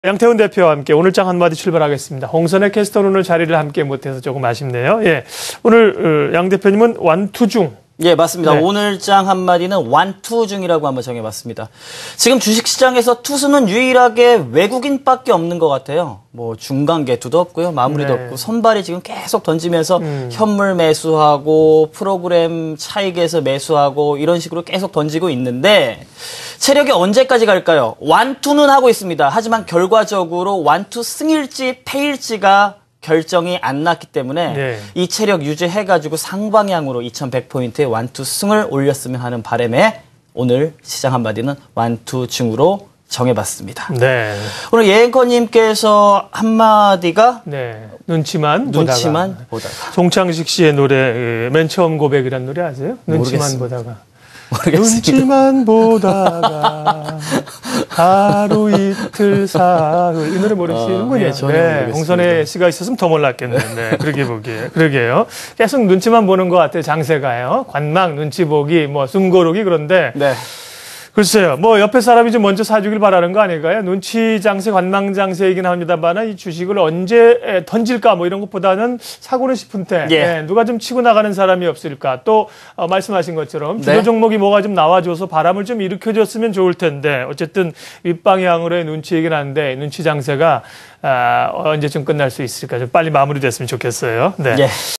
양태훈 대표와 함께 오늘장 한마디 출발하겠습니다. 홍선혜 캐스터는 오늘 자리를 함께 못해서 조금 아쉽네요. 예, 오늘 양 대표님은 완투중. 예, 맞습니다. 네. 오늘장 한마디는 완투중이라고 한번 정해봤습니다. 지금 주식시장에서 투수는 유일하게 외국인밖에 없는 것 같아요. 뭐 중간계투도 없고요, 마무리도 네. 없고 선발이 지금 계속 던지면서 현물 매수하고 프로그램 차익에서 매수하고 이런 식으로 계속 던지고 있는데 체력이 언제까지 갈까요? 완투는 하고 있습니다. 하지만 결과적으로 완투 승일지 패일지가 결정이 안 났기 때문에 네. 이 체력 유지해가지고 상방향으로 2100포인트의 완투 승을 올렸으면 하는 바람에 오늘 시장 한마디는 완투중으로 정해봤습니다. 네. 오늘 예앵커님께서 한마디가 네. 눈치만 보다가. 송창식 씨의 노래, 맨 처음 고백이란 노래 아세요? 눈치만 모르겠습니다. 보다가. 모르겠습니다. 눈치만 보다가 하루 이틀 사흘 이 노래 모르시는군요. 예, 전혀 네, 모르겠습니다. 홍선혜 씨가 있었으면 더 몰랐겠네. 네, 그러게 보기에. 그러게요. 계속 눈치만 보는 것 같아요. 장세가요. 관망, 눈치 보기, 뭐 숨고르기 그런데 네. 글쎄요. 뭐 옆에 사람이 좀 먼저 사주길 바라는 거 아닐까요? 눈치 장세, 관망 장세이긴 합니다만 이 주식을 언제 던질까 뭐 이런 것보다는 사고는 싶은데 예. 누가 좀 치고 나가는 사람이 없을까? 또 말씀하신 것처럼 주요 네. 종목이 뭐가 좀 나와줘서 바람을 좀 일으켜줬으면 좋을 텐데 어쨌든 윗방향으로의 눈치이긴 한데 눈치 장세가 언제쯤 끝날 수 있을까? 좀 빨리 마무리됐으면 좋겠어요. 네. 예.